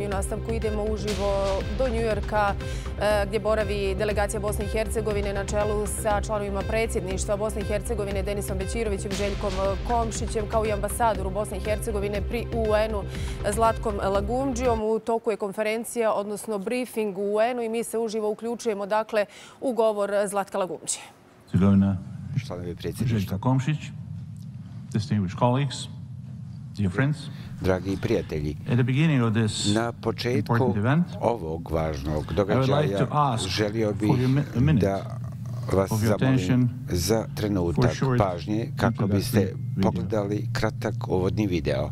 u nastavku idemo uživo do Njujorka gdje boravi delegacija Bosne i Hercegovine na čelu sa članovima predsjedništva Bosne i Hercegovine Denisom Bećirovićem, Željkom Komšićem kao i ambasadoru Bosne i Hercegovine pri UN-u Zlatkom Lagumdžijom. U toku je konferencija, odnosno briefing u UN-u i mi se uživo uključujemo dakle u govor Zlatka Lagumdžije. Članovi predsjedništva. Željko Komšić, distinguished colleagues, dear friends. Dragi prijatelji, na početku ovog važnog događaja želio bih da vas zamolim za trenutak pažnje kako biste pogledali kratak uvodni video.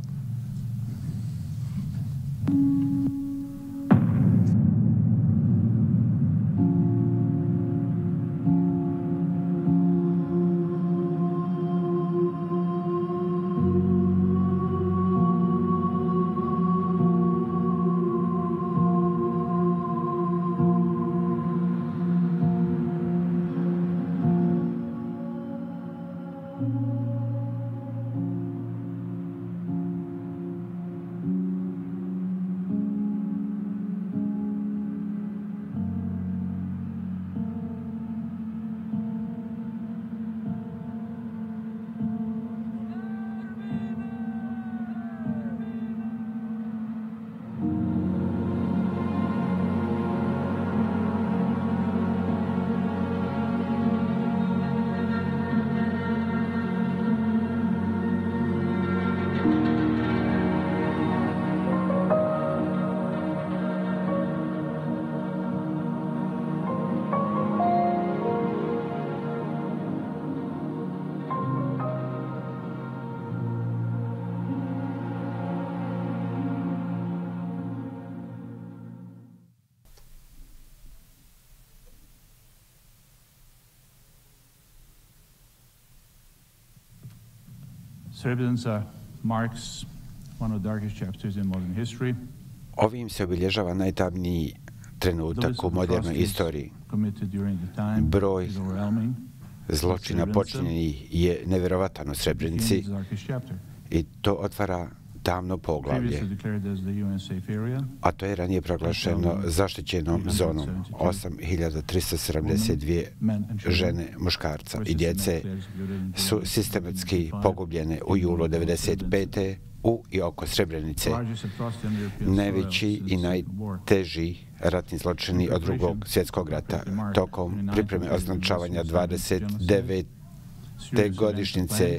Srebrenica marks one of the darkest chapters in modern history. Ovim se obilježava najtamniji trenutak u modernoj istoriji. Broj zločina počinjenih je nevjerovatan u Srebrenici i to otvara tamno poglavlje, a to je ranije proglašeno zaštićenom zonom. 8372 žene, muškarca i djece su sistematski pogubljene u julu 1995. u i oko Srebrenice. Najveći i najteži ratni zločini od Drugog svjetskog rata tokom pripreme označavanja 29. godišnjice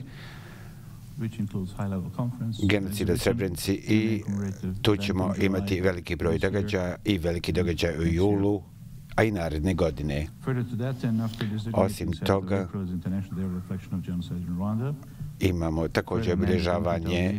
genocida u Srebrenici i tu ćemo imati veliki broj događaja i veliki događaj u julu, a i naredne godine. Osim toga, imamo također obilježavanje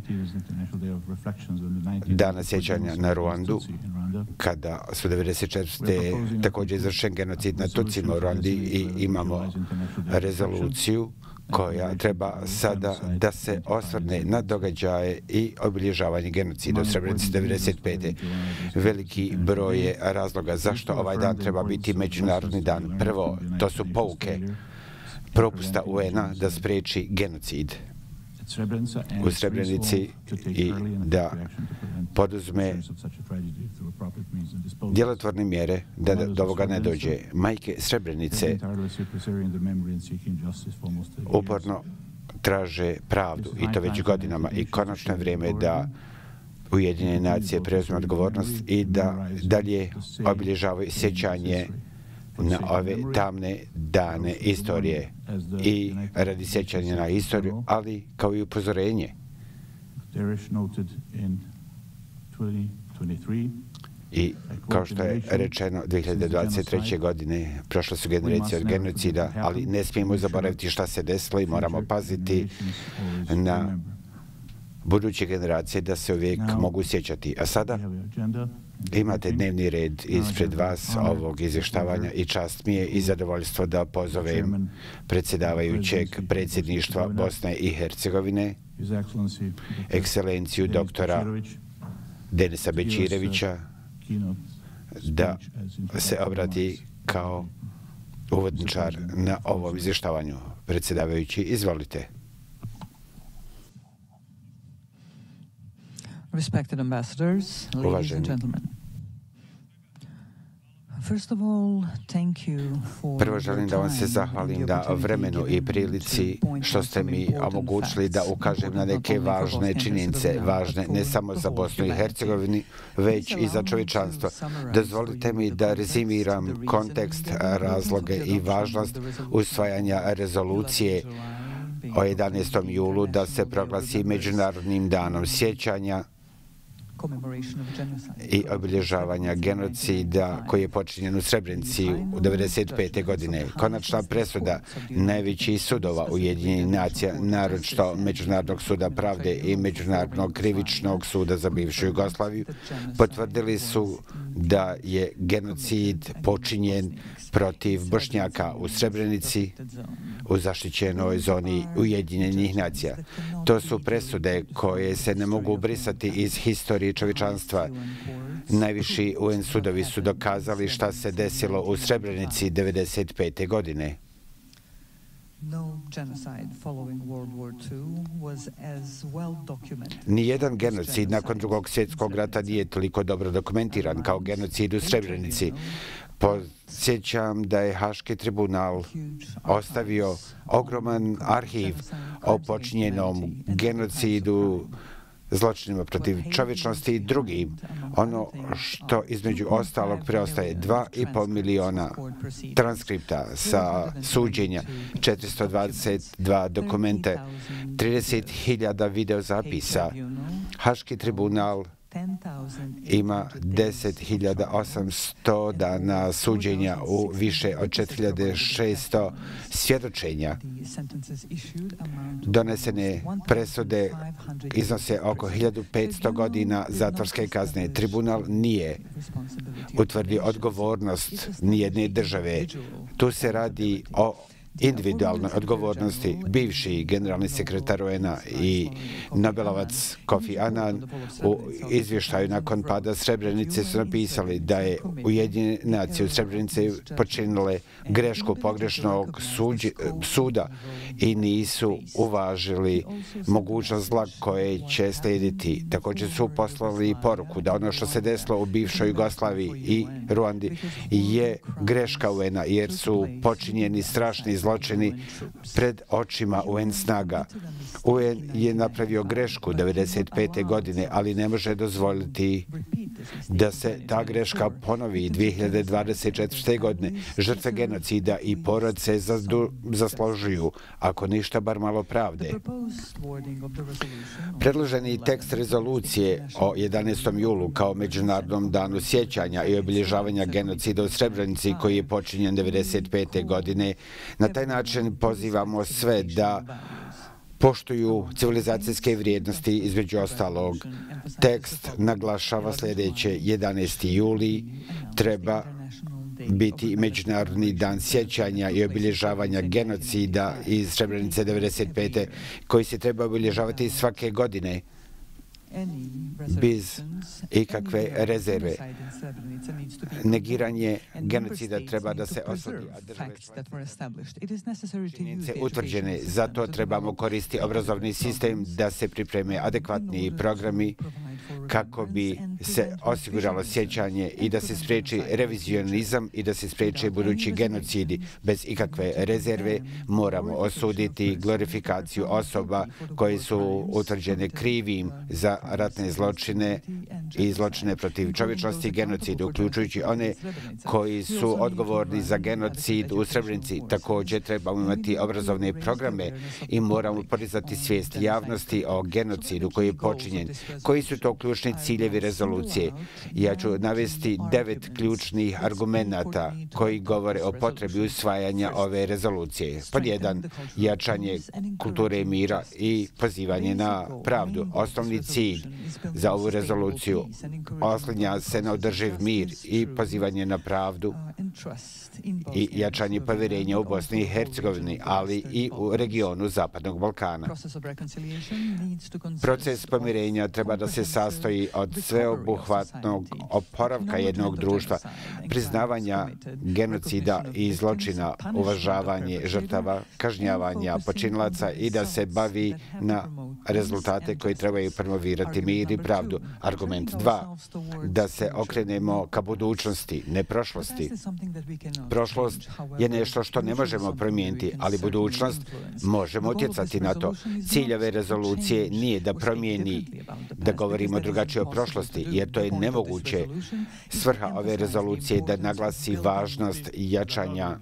Dana sjećanja na Ruandu, kada su 1994. također izvršen genocid na Tutsima u Ruandi i imamo rezoluciju koja treba sada da se osvrne na događaje i obilježavanje genocida u Srebrenici 1995. Veliki broj je razloga zašto ovaj dan treba biti međunarodni dan. Prvo, to su pouke propusta UN-a da spriječi genocid u Srebrenici i da poduzme djelotvorne mjere da do ovoga ne dođe. Majke Srebrenice uporno traže pravdu i to već godinama i konačno je vrijeme da Ujedinjene nacije preuzme odgovornost i da dalje obilježavaju sjećanje na ove tamne dane istorije i radi sjećanja na istoriju, ali kao i upozorenje. I kao što je rečeno, 2023. godine prošle su generacije od genocida, ali ne smijemo zaboraviti šta se desilo i moramo paziti na buduće generacije da se uvijek mogu sjećati. A sada imate dnevni red ispred vas ovog izvještavanja i čast mi je i zadovoljstvo da pozovem predsjedavajućeg predsjedništva Bosne i Hercegovine, ekscelenciju doktora Denisa Bećirovića, da se obrati kao uvodničar na ovom izvještavanju. Predsjedavajući, izvolite. Respected ambassadors, ladies and gentlemen. Prvo želim da vam se zahvalim na vremenu i prilici što ste mi omogućili da ukažem na neke važne činjenice, važne ne samo za Bosnu i Hercegovinu, već i za čovječanstvo. Dozvolite mi da rezimiram kontekst, razloge i važnost usvajanja rezolucije o 11. julu da se proglasi Međunarodnim danom sjećanja i obilježavanja genocida koji je počinjen u Srebrenici u 1995. godine. Konačna presuda najvećih sudova Ujedinjenih nacija, naročito Međunarodnog suda pravde i Međunarodnog krivičnog suda za bivšu Jugoslaviju, potvrdili su da je genocid počinjen protiv Bošnjaka u Srebrenici u zaštićenoj zoni Ujedinjenih nacija. To su presude koje se ne mogu brisati iz historije čovječanstva. Najviši UN sudovi su dokazali šta se desilo u Srebrenici 1995. godine. Nijedan genocid nakon Drugog svjetskog rata nije toliko dobro dokumentiran kao genocid u Srebrenici. Podsjećam da je Haški tribunal ostavio ogroman arhiv o počinjenom genocidu, zločinima protiv čovječnosti i drugim. Ono što između ostalog preostaje 2,5 miliona transkripta sa suđenja, 422 dokumente, 30.000 videozapisa. Haški tribunal ima 10.800 dana suđenja u više od 4.600 svjedočenja. Donesene presude iznose oko 1.500 godina zatvorske kazne. Tribunal nije utvrdio odgovornost nijedne države. Tu se radi o individualnoj odgovornosti. Bivši generalni sekretar UN-a i Nobelovac Kofi Annan u izvještaju nakon pada Srebrenice su napisali da je Ujedinjene nacije u Srebrenici počinile grešku pogrešnog suda i nisu uvažili mogućnost zla koje će slijediti. Također su poslali poruku da ono što se desilo u bivšoj Jugoslaviji i Ruandi je greška UN-a jer su počinjeni strašni zločini pred očima UN snaga. UN je napravio grešku 1995. godine, ali ne može dozvoliti da se ta greška ponovi 2024. godine. Žrtve genocida i porodice zaslužuju, ako ništa, bar malo pravde. Predloženi tekst rezolucije o 11. julu kao Međunarodnom danu sjećanja i obilježavanja genocida u Srebrenici koji je počinjen 1995. godine, na taj način pozivamo sve da poštuju civilizacijske vrijednosti, između ostalog. Tekst naglašava sljedeće: 11. juli treba biti Međunarodni dan sjećanja i obilježavanja genocida iz Srebrenice 1995. koji se treba obilježavati svake godine bez ikakve rezerve. Negiranje genocida treba da se osudi, a države članice utvrđene. Zato trebamo koristiti obrazovni sistem da se pripreme adekvatni programi kako bi se osiguralo sjećanje i da se spriječi revizionizam i da se spriječe budući genocidi. Bez ikakve rezerve moramo osuditi glorifikaciju osoba koje su utvrđene krivim za ratne zločine i zločine protiv čovječnosti i genocid, uključujući one koji su odgovorni za genocid u Srebrenici. Također trebamo imati obrazovne programe i moramo podizati svijest javnosti o genocidu koji je počinjen. Koji su to ključni ciljevi rezolucije? Ja ću navesti 9 ključnih argumenata koji govore o potrebi usvajanja ove rezolucije. Pod 1. Jačanje kulture mira i pozivanje na pravdu. Osnovni cilj za ovu rezoluciju oslanja se na održiv mir i pozivanje na pravdu i jačanje povjerenja u Bosni i Hercegovini, ali i u regionu Zapadnog Balkana. Proces pomirenja treba da se sastoji od sveobuhvatnog oporavka jednog društva, priznavanja genocida i zločina, uvažavanje žrtava, kažnjavanja počinilaca i da se bavi na rezultate koji trebaju promovirati mir i pravdu. Argument 2. Da se okrenemo ka budućnosti, ne prošlosti. Prošlost je nešto što ne možemo promijeniti, ali budućnost možemo utjecati na to. Cilj ove rezolucije nije da promijeni, da govorimo drugačije o prošlosti, jer to je nemoguće. Svrha ove rezolucije je da naglasi važnost jačanja.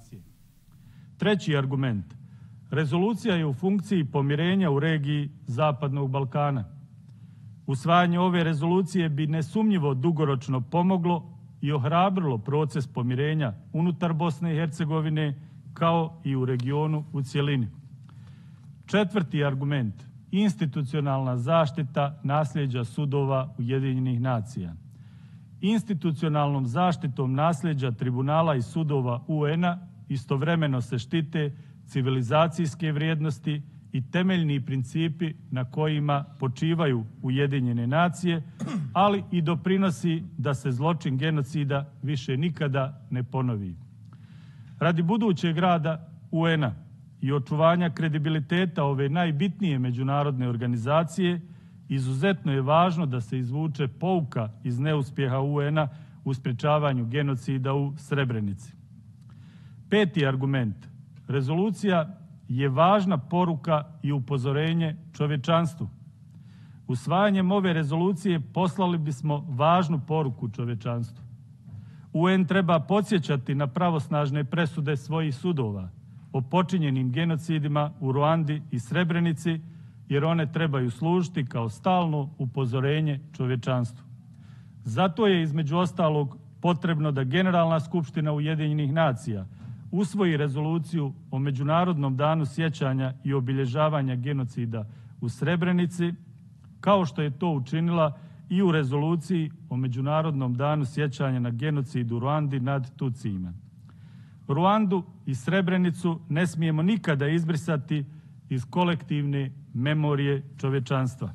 Treći argument. Rezolucija je u funkciji pomirenja u regiji Zapadnog Balkana. Usvajanje ove rezolucije bi nesumnjivo dugoročno pomoglo i ohrabrilo proces pomirenja unutar Bosne i Hercegovine kao i u regionu u cjelini. Četvrti argument. Institucionalna zaštita nasljeđa sudova Ujedinjenih nacija. Institucionalnom zaštitom nasljeđa tribunala i sudova UN-a istovremeno se štite civilizacijske vrijednosti i temeljni principi na kojima počivaju Ujedinjene nacije, ali i doprinosi da se zločin genocida više nikada ne ponovi. Radi budućeg rada UN-a i očuvanja kredibiliteta ove najbitnije međunarodne organizacije, izuzetno je važno da se izvuče pouka iz neuspjeha UN-a u sprječavanju genocida u Srebrenici. Peti argument. Rezolucija je važna poruka i upozorenje čovječanstvu. Usvajanjem ove rezolucije poslali bismo važnu poruku čovječanstvu. UN treba podsjećati na pravosnažne presude svojih sudova o počinjenim genocidima u Ruandi i Srebrenici, jer one trebaju služiti kao stalno upozorenje čovječanstvu. Zato je između ostalog potrebno da Generalna skupština Ujedinjenih nacija usvoji rezoluciju o Međunarodnom danu sjećanja i obilježavanja genocida u Srebrenici, kao što je to učinila i u rezoluciji o Međunarodnom danu sjećanja na genocid u Ruandi nad Tutsijima. Ruandu i Srebrenicu ne smijemo nikada izbrisati iz kolektivne memorije čovječanstva.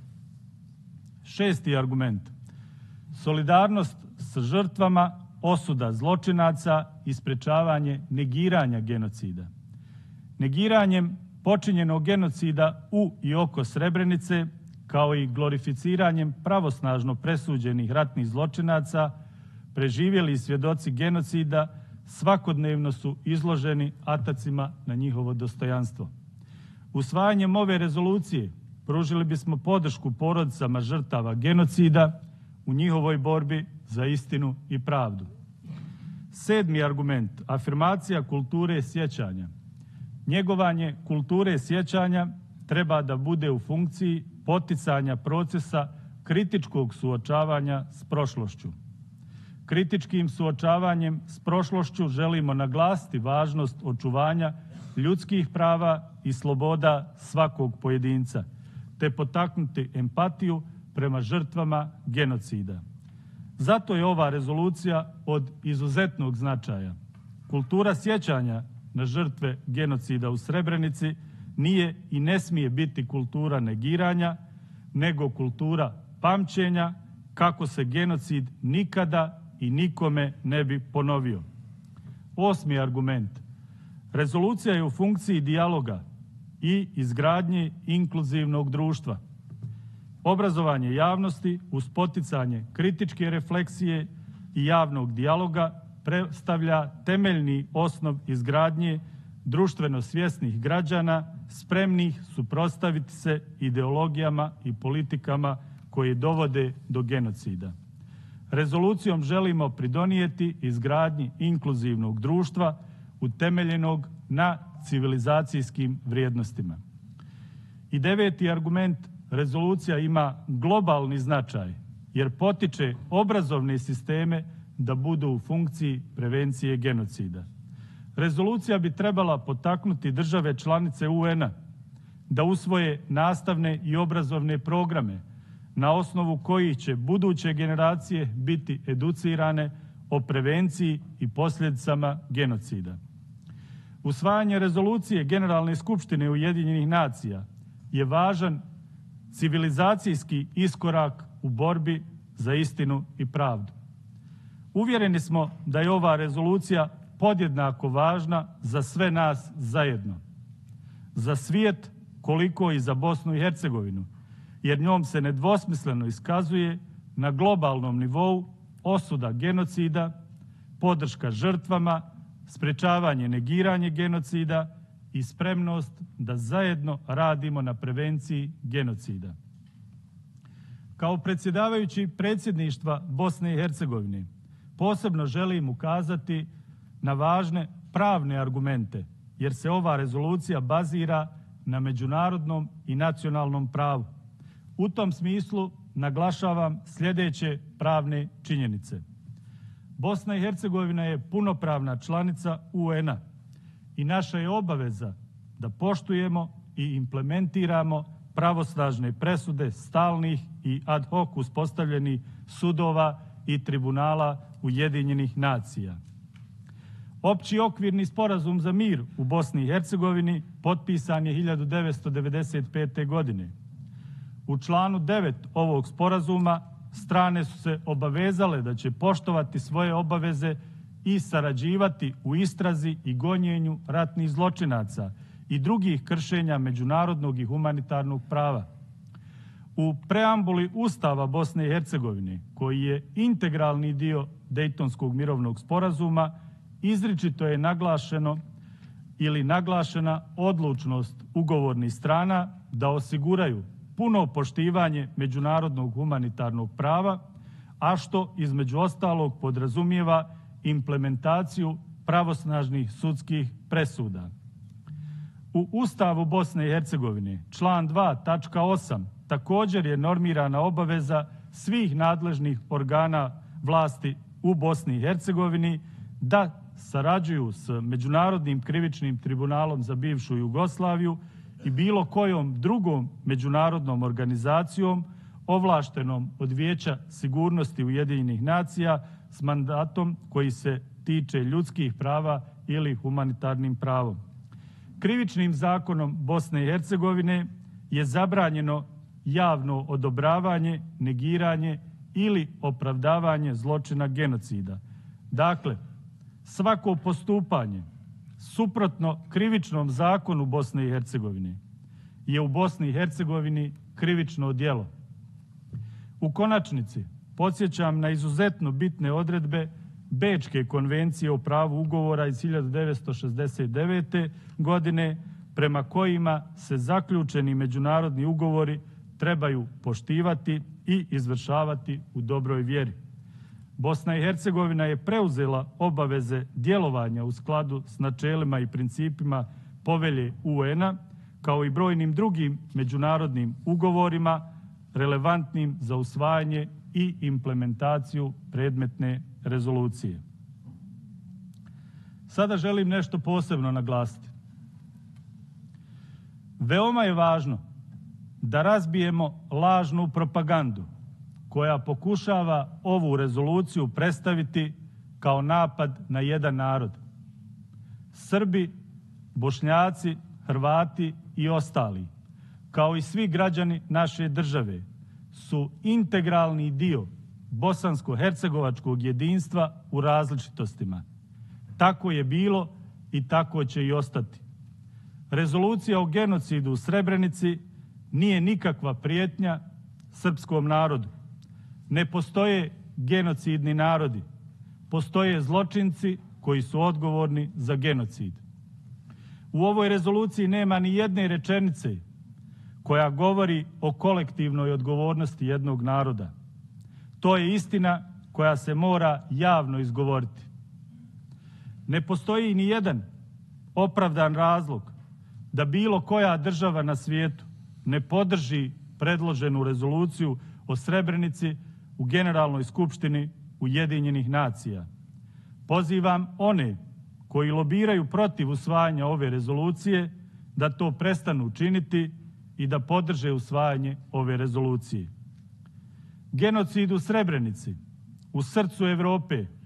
Šesti argument. Solidarnost sa žrtvama, osuda zločinaca i sprječavanje negiranja genocida. Negiranjem počinjenog genocida u i oko Srebrenice, kao i glorificiranjem pravosnažno presuđenih ratnih zločinaca, preživjeli svjedoci genocida svakodnevno su izloženi atacima na njihovo dostojanstvo. Usvajanjem ove rezolucije pružili bismo podršku porodicama žrtava genocida u njihovoj borbi za istinu i pravdu. Sedmi argument. Afirmacija kulture sjećanja. Njegovanje kulture sjećanja treba da bude u funkciji poticanja procesa kritičkog suočavanja s prošlošću. Kritičkim suočavanjem s prošlošću želimo naglasiti važnost očuvanja ljudskih prava i sloboda svakog pojedinca, te potaknuti empatiju prema žrtvama genocida. Zato je ova rezolucija od izuzetnog značaja. Kultura sjećanja na žrtve genocida u Srebrenici nije i ne smije biti kultura negiranja, nego kultura pamćenja kako se genocid nikada i nikome ne bi ponovio. Osmi argument. Rezolucija je u funkciji dijaloga i izgradnje inkluzivnog društva. Obrazovanje javnosti uz poticanje kritičke refleksije i javnog dijaloga predstavlja temeljni osnov izgradnje društveno svjesnih građana spremnih suprotstaviti se ideologijama i politikama koje dovode do genocida. Rezolucijom želimo pridonijeti izgradnji inkluzivnog društva utemeljenog na civilizacijskim vrijednostima. I deveti argument. Rezolucija ima globalni značaj jer potiče obrazovne sisteme da budu u funkciji prevencije genocida. Rezolucija bi trebala potaknuti države članice UN-a da usvoje nastavne i obrazovne programe na osnovu kojih će buduće generacije biti educirane o prevenciji i posljedicama genocida. Usvajanje rezolucije Generalne skupštine Ujedinjenih nacija je važan civilizacijski iskorak u borbi za istinu i pravdu. Uvjereni smo da je ova rezolucija podjednako važna za sve nas zajedno. Za svijet koliko i za Bosnu i Hercegovinu, jer njom se nedvosmisleno iskazuje na globalnom nivou osuda genocida, podrška žrtvama, sprečavanje negiranje genocida i spremnost da zajedno radimo na prevenciji genocida. Kao predsjedavajući predsjedništva Bosne i Hercegovine posebno želim ukazati na važne pravne argumente, jer se ova rezolucija bazira na međunarodnom i nacionalnom pravu. U tom smislu naglašavam sljedeće pravne činjenice. Bosna i Hercegovina je punopravna članica UN-a i naša je obaveza da poštujemo i implementiramo pravosnažne presude stalnih i ad hoc uspostavljenih sudova i tribunala Ujedinjenih nacija. Opći okvirni sporazum za mir u Bosni i Hercegovini potpisan je 1995. godine. U članu 9 ovog sporazuma strane su se obavezale da će poštovati svoje obaveze i sarađivati u istrazi i gonjenju ratnih zločinaca i drugih kršenja međunarodnog i humanitarnog prava. U preambuli Ustava Bosne i Hercegovine, koji je integralni dio Dejtonskog mirovnog sporazuma, izričito je naglašeno ili naglašena odlučnost ugovornih strana da osiguraju puno poštivanje međunarodnog humanitarnog prava, a što između ostalog podrazumijeva implementaciju pravosnažnih sudskih presuda. U Ustavu Bosne i Hercegovine, član 2, tačka 8, također je normirana obaveza svih nadležnih organa vlasti u Bosni i Hercegovini da sarađuju s Međunarodnim krivičnim tribunalom za bivšu Jugoslaviju i bilo kojom drugom međunarodnom organizacijom ovlaštenom od Vijeća sigurnosti Ujedinjenih nacija s mandatom koji se tiče ljudskih prava ili humanitarnim pravom. Krivičnim zakonom Bosne i Hercegovine je zabranjeno javno odobravanje, negiranje ili opravdavanje zločina genocida. Dakle, svako postupanje suprotno krivičnom zakonu Bosne i Hercegovine je u Bosni i Hercegovini krivično djelo. U konačnici podsjećam na izuzetno bitne odredbe Bečke konvencije o pravu ugovora iz 1969. godine, prema kojima se zaključeni međunarodni ugovori trebaju poštivati i izvršavati u dobroj vjeri. Bosna i Hercegovina je preuzela obaveze djelovanja u skladu s načelima i principima Povelje UN-a, kao i brojnim drugim međunarodnim ugovorima relevantnim za usvajanje i implementaciju predmetne rezolucije. Sada želim nešto posebno naglasiti. Veoma je važno da razbijemo lažnu propagandu koja pokušava ovu rezoluciju predstaviti kao napad na jedan narod. Srbi, Bošnjaci, Hrvati i ostali, kao i svi građani naše države, su integralni dio bosansko-hercegovačkog jedinstva u različitostima. Tako je bilo i tako će i ostati. Rezolucija o genocidu u Srebrenici nije nikakva prijetnja srpskom narodu. Ne postoje genocidni narodi. Postoje zločinci koji su odgovorni za genocid. U ovoj rezoluciji nema ni jedne rečenice koja govori o kolektivnoj odgovornosti jednog naroda. To je istina koja se mora javno izgovoriti. Ne postoji ni jedan opravdan razlog da bilo koja država na svijetu ne podrži predloženu rezoluciju o Srebrenici u Generalnoj skupštini Ujedinjenih nacija. Pozivam one koji lobiraju protiv usvajanja ove rezolucije da to prestanu činiti i da podrže usvajanje ove rezolucije. Genocid u Srebrenici, u srcu Evrope,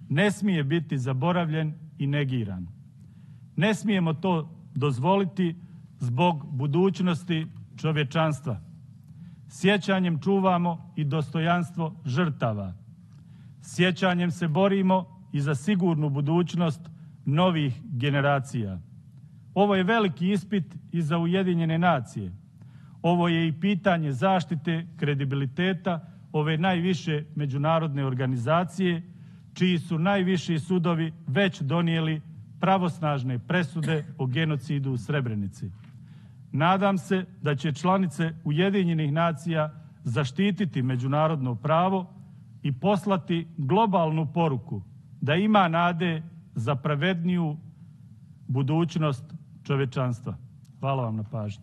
ne smije biti zaboravljen i negiran. Ne smijemo to dozvoliti zbog budućnosti čovječanstva. Sjećanjem čuvamo i dostojanstvo žrtava. Sjećanjem se borimo i za sigurnu budućnost novih generacija. Ovo je veliki ispit i za Ujedinjene nacije. Ovo je i pitanje zaštite kredibiliteta ove najviše međunarodne organizacije, čiji su najviši sudovi već donijeli pravosnažne presude o genocidu u Srebrenici. Nadam se da će članice Ujedinjenih nacija zaštititi međunarodno pravo i poslati globalnu poruku da ima nade za pravedniju budućnost čovječanstva. Hvala vam na pažnji.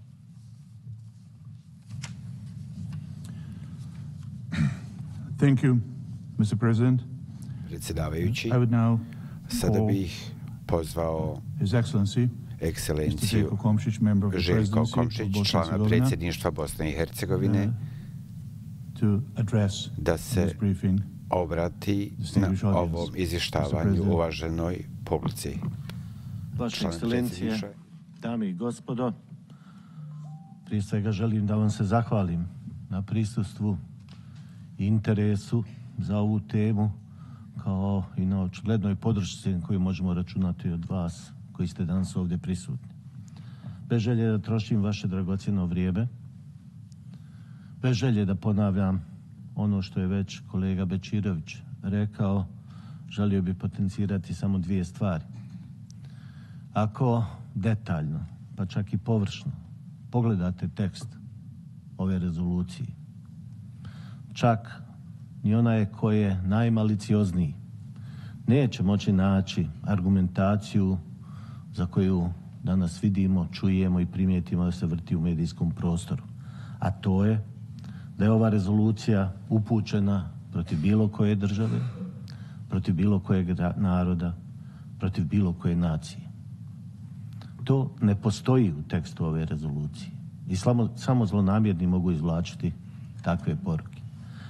Thank you, Mr. President. Predsjedavajući, I would now sada bih pozvao His Excellency ekscelenciju Željko Komšić, člana predsjedništva Bosne i Hercegovine, da se obrati na ovom izvještavanju uvaženoj publici. Vaše ekscelencije, dame i gospodo, prije svega želim da vam se zahvalim na prisustvu i interesu za ovu temu, kao i na očiglednoj podršci koju možemo računati od vas koji ste danas ovdje prisutni. Bez želje da trošim vaše dragocjeno vrijeme, bez želje da ponavljam ono što je već kolega Bečirović rekao, želio bi potencirati samo dvije stvari. Ako detaljno, pa čak i površno, pogledate tekst ove rezolucije, čak ni onaj koji je najmaliciozniji neće moći naći argumentaciju za koju danas vidimo, čujemo i primijetimo da se vrti u medijskom prostoru. A to je da je ova rezolucija upućena protiv bilo koje države, protiv bilo kojeg naroda, protiv bilo koje nacije. To ne postoji u tekstu ove rezolucije i samo zlonamjerni mogu izvlačiti takve poruke.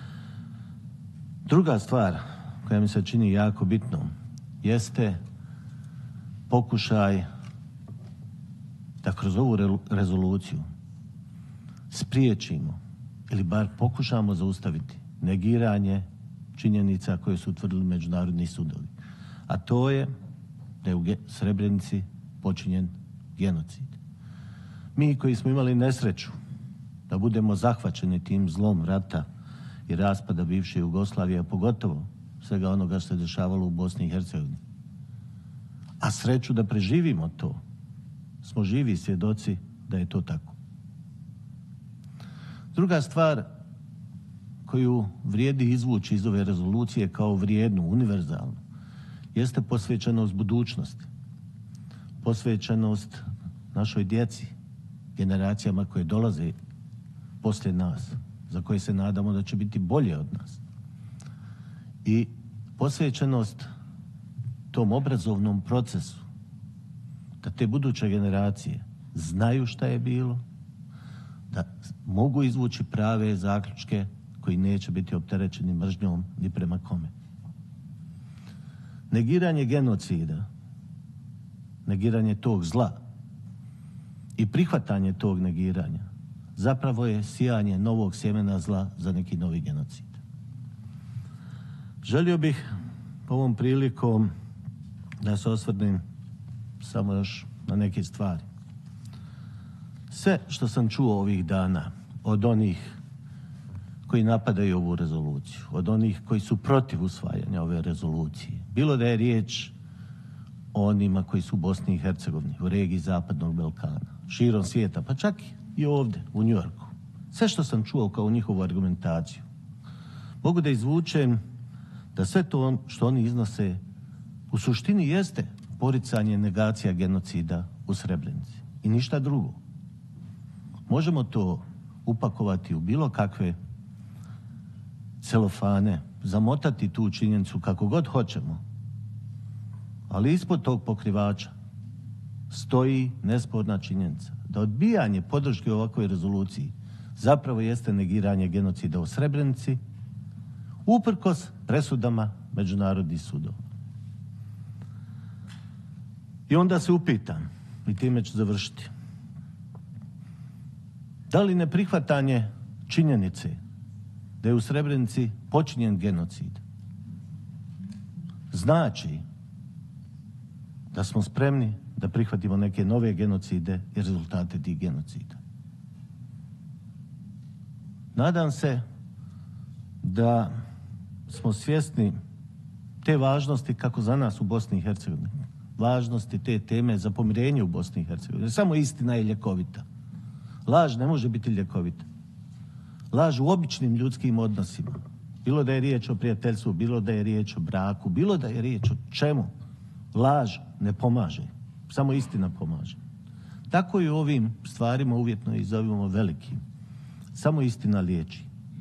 Druga stvar koja mi se čini jako bitnom jeste pokušaj da kroz ovu rezoluciju spriječimo ili bar pokušamo zaustaviti negiranje činjenica koje su utvrdili međunarodni sudovi. A to je da je u Srebrenici počinjen genocid. Mi koji smo imali nesreću da budemo zahvaćeni tim zlom rata i raspada bivše Jugoslavije, a pogotovo svega onoga što se dešavalo u Bosni i Hercegovini, a sreću da preživimo to, smo živi svjedoci da je to tako. Druga stvar koju vrijedi izvući iz ove rezolucije kao vrijednu, univerzalnu, jeste posvećenost budućnosti. Posvećenost našoj djeci, generacijama koje dolaze poslije nas, za koje se nadamo da će biti bolje od nas. I posvećenost tom obrazovnom procesu, da te buduće generacije znaju šta je bilo, da mogu izvući prave zaključke koji neće biti opterećeni mržnjom ni prema kome. Negiranje genocida, negiranje tog zla i prihvatanje tog negiranja zapravo je sijanje novog sjemena zla za neki novi genocid. Želio bih ovom prilikom da se osvrnem samo još na neke stvari. Sve što sam čuo ovih dana od onih koji napadaju ovu rezoluciju, od onih koji su protiv usvajanja ove rezolucije, bilo da je riječ o onima koji su u Bosni i Hercegovini, u regiji Zapadnog Balkana, širom svijeta, pa čak i ovdje u Njujorku. Sve što sam čuo kao njihovu argumentaciju, mogu da izvučem da sve to što oni iznose u suštini jeste poricanje negacija genocida u Srebrenici i ništa drugo. Možemo to upakovati u bilo kakve celofane, zamotati tu činjenicu kako god hoćemo, ali ispod tog pokrivača stoji nesporna činjenica da odbijanje podrške ovakvoj rezoluciji zapravo jeste negiranje genocida u Srebrenici uprkos presudama međunarodnih sudova. I onda se upitam, i time ću završiti, da li neprihvatanje činjenice da je u Srebrenici počinjen genocid znači da smo spremni da prihvatimo neke nove genocide i rezultate tih genocida? Nadam se da smo svjesni te važnosti kako za nas u Bosni i Hercegovini, važnosti te teme za pomirenje u Bosni i Hercegovini. Samo istina je ljekovita. Laž ne može biti ljekovita. Laž u običnim ljudskim odnosima, bilo da je riječ o prijateljstvu, bilo da je riječ o braku, bilo da je riječ o čemu, laž ne pomaže. Samo istina pomaže. Tako i u ovim stvarima uvjetno ih zovemo velikim. Samo istina liječi.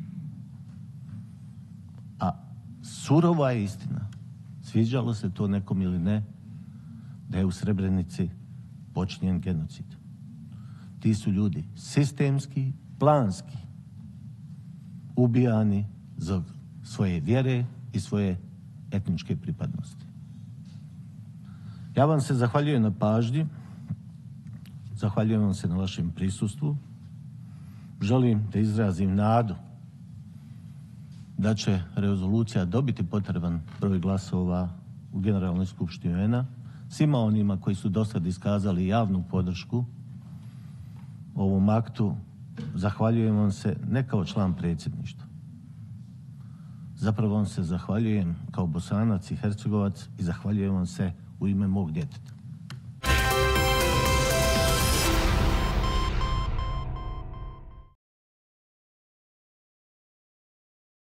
A surova je istina, sviđalo se to nekom ili ne, da je u Srebrenici počinjen genocid. Ti su ljudi sistemski, planski ubijani zbog svoje vjere i svoje etničke pripadnosti. Ja vam se zahvaljujem na pažnji, zahvaljujem vam se na vašem prisustvu. Želim da izrazim nadu da će rezolucija dobiti potreban broj glasova u Generalnoj skupštini UN-a. Svima onima koji su dosad iskazali javnu podršku ovom aktu, zahvaljujem vam se ne kao član predsjedništva. Zapravo vam se zahvaljujem kao Bosanac i Hercegovac i zahvaljujem vam se u ime mog djeteta.